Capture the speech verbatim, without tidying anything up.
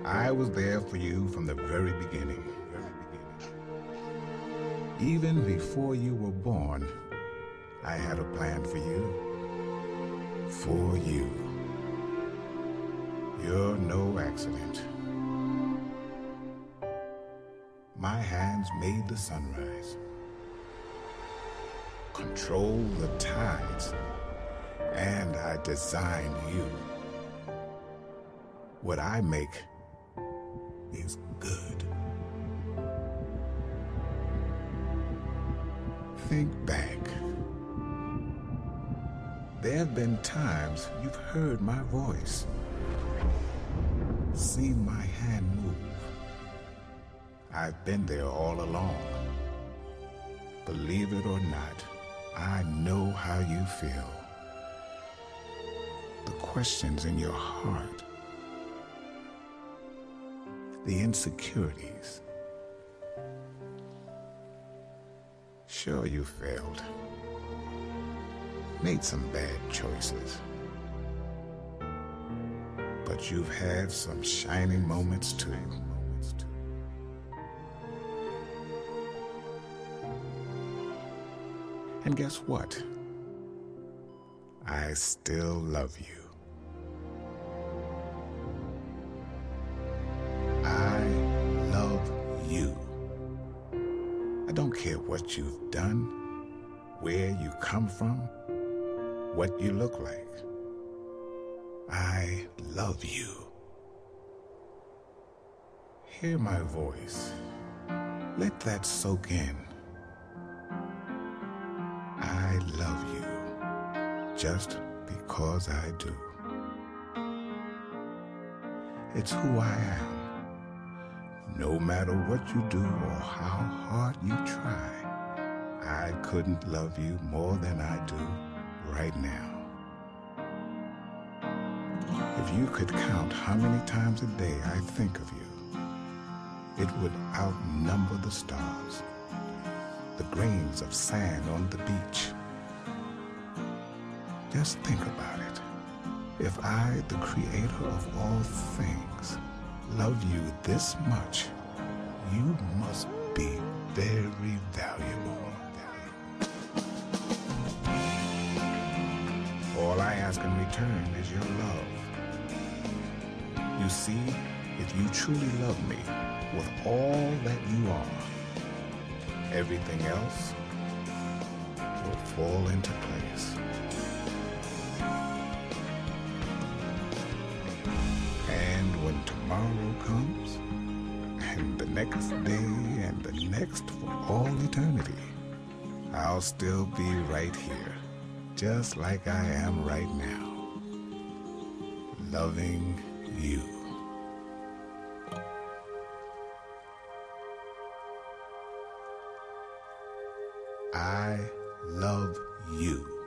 I was there for you from the very beginning. Even before you were born, I had a plan for you. For you. You're no accident. My hands made the sunrise, control the tides, and I designed you. What I make is good. Think back. There have been times you've heard my voice, seen my hand move. I've been there all along. Believe it or not, I know how you feel. The questions in your heart, the insecurities. Sure, you failed. Made some bad choices. But you've had some shining moments too. And guess what? I still love you. I love you. I don't care what you've done, where you come from, what you look like. I love you. Hear my voice. Let that soak in. I love you just because I do. It's who I am. No matter what you do or how hard you try, I couldn't love you more than I do right now. If you could count how many times a day I think of you, it would outnumber the stars, the grains of sand on the beach. Just think about it. If I, the creator of all things, love you this much, you must be very valuable. All I ask in return is your love. You see, if you truly love me with all that you are, everything else will fall into place. And when tomorrow comes, and the next day, and the next for all eternity, I'll still be right here, just like I am right now, loving you. I love you.